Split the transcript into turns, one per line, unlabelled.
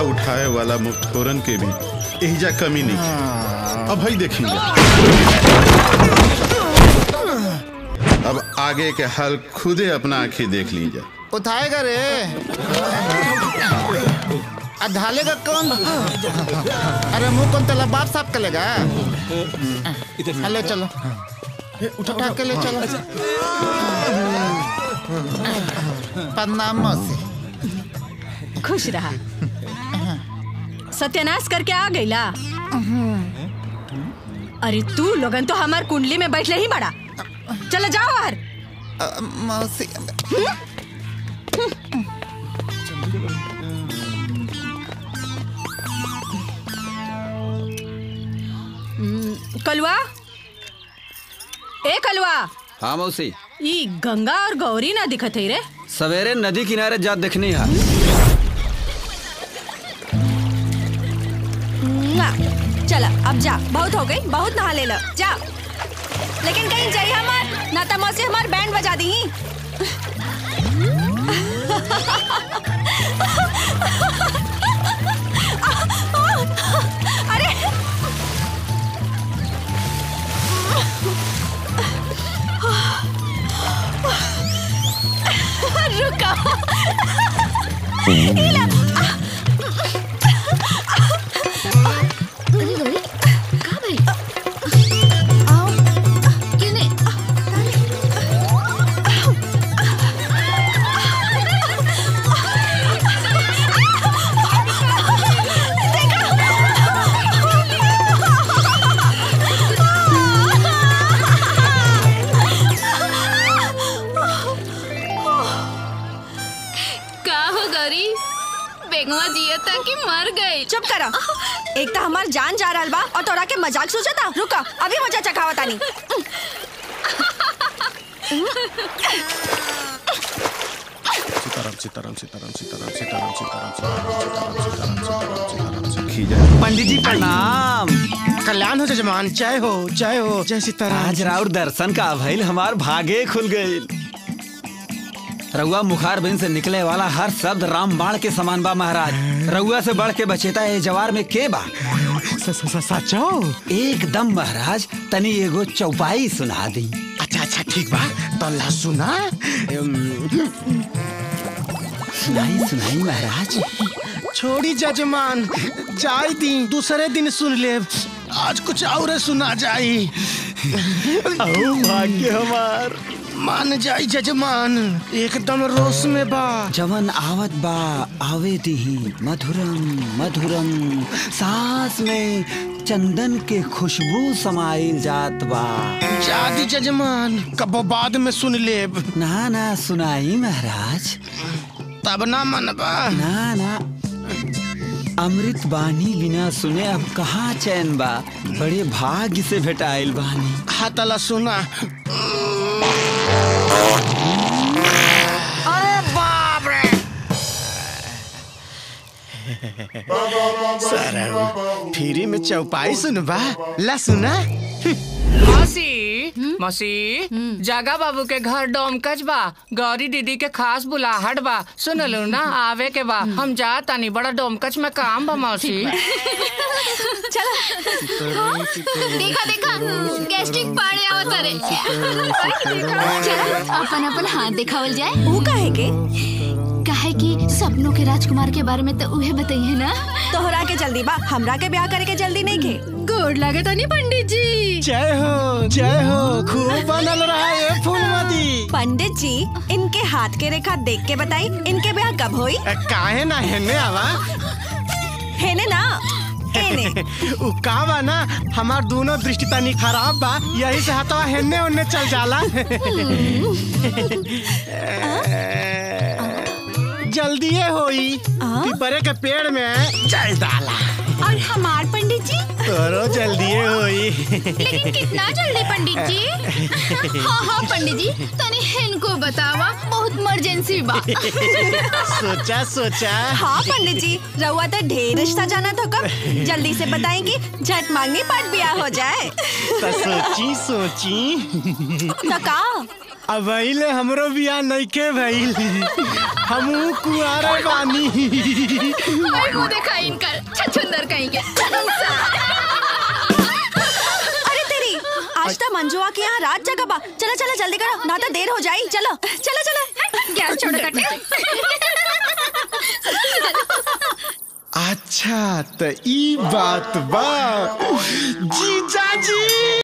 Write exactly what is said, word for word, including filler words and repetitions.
उठाए वाला मुफ्तखोरन के भी एहिजा कमी नहीं। अब भाई देखिए, अब आगे के हाल खुदे अपना आंखें देख लीजिए।
उठाएगा रे, ढालेगा कौन? अरे मुंह कौन तेला बाप साफ करेगा? ले चलो, उठा के ले चलो। प्रणाम मौसी।
खुश रहा। सत्यानाश करके आ गईला। अरे तू लोगन तो हमार कुंडली में बैठले ही बड़ा। चलो जाओ बाहर।
मौसी
कलवा, ए कलवा।
हाँ मौसी।
ये गंगा और गौरी ना दिखत है रे।
सवेरे नदी किनारे जा देखनी है।
चला अब जा, बहुत हो गई, बहुत नहा ले लो, जा। लेकिन कहीं जाइए हमार, ना तो मौसी हमार बैंड बजा दी। अरे रुका। चुप करा। एक तो हमार जान जा रहा बा और तोरा के मजाक सोचता। रुका, अभी मजा चखावा तानी।
सीताराम सीताराम सीताराम सीताराम सीताराम सीताराम सीताराम सीताराम सीताराम।
पंडित जी प्रणाम।
कल्याण हो जजमान। जय हो जय हो जय सीताराम।
आज राउर दर्शन का भइल, हमार भागे खुल गए। रउआ मुखार बिन से निकले वाला हर शब्द राम बाण के समान बा महाराज। रउआ से बढ़ के बचेता है जवार में के बा?
सचो
एकदम महाराज। तनी एगो चौपाई सुना दी।
अच्छा अच्छा ठीक बा, तो ला सुना।
सुनाई सुनाई महाराज।
छोड़ी जजमान, जाई दी, दूसरे दिन सुन ले। आज कुछ और सुना जाई।
ओ भाग्य हमार।
मान जाई जजमान, एकदम रोश में बा।
जवन आवत बा आवे दी, मधुरम मधुरम सांस में चंदन के खुशबू समाइल जात बा।
जादी जजमान, कबो बाद में सुन लेब।
ना ना सुनाई महाराज।
तब ना मनबा।
ना ना, अमृत बानी बिना सुने अब कहाँ चैन बा। बड़े भाग्य से भेटाइल बानी।
हाथला सुना।
अरे बाप रे।
सारा फ्री में चौपाई सुनबा। ला सुना।
मौसी मौसी, जागा बाबू के घर डोमकच बा। गौरी दीदी के खास बुलाहट बा। सुन लो ना, आवे के बा। हम जा तानी, बड़ा डोमकच में काम बा मौसी।
चलो।
देखा देखा गैस्ट्रिक पाड़े आवत रे। चला अपन अपन हाथ दिखावल जाए।
वो काहे के?
काहे कि सपनों के राजकुमार के बारे में तो उहे बताइए ना।
तोहरा के जल्दी बा, हमरा के ब्याह करे के जल्दी नहीं के।
गोड़ लागे तानी पंडित जी।
जय हो जय हो, खूब बनल रहा ये फूलमती।
पंडित जी, इनके हाथ के रेखा देख के बताई, इनके ब्याह कब होई?
काहे ना हेने आवा।
हेने ना हेने।
उ का बा ना, हमार दोनों दृष्टि तनी खराब बा, यही से हथवा हेने ओने चल जाला। जल्दी होई। पीपरे के पेड़ में चल डाला।
और हमार पंडित जी
तोरो जल्दी होई।
लेकिन कितना जल्दी पंडित जी? हाँ हाँ पंडित जी, तनी इनको बतावा, बहुत इमरजेंसी बा।
सोचा सोचा।
हाँ पंडित जी, रउआ तो ढेर रिश्ता जाना तो कब जल्दी से बताएंगी, झट मांगनी पट ब्याह हो जाए।
तो सोची सोची
तो का
अब भइले हमरो बियाह नइखे भइल। हमहू कुआरे बानी।
आई वो देखा
आज तो मंजुआ के यहाँ रात जगह बा। चलो चलो जल्दी करो ना तो देर हो जाई। चलो चलो चलो गैस छोड़ कटे।
अच्छा तो ई बात बा जीजा जी।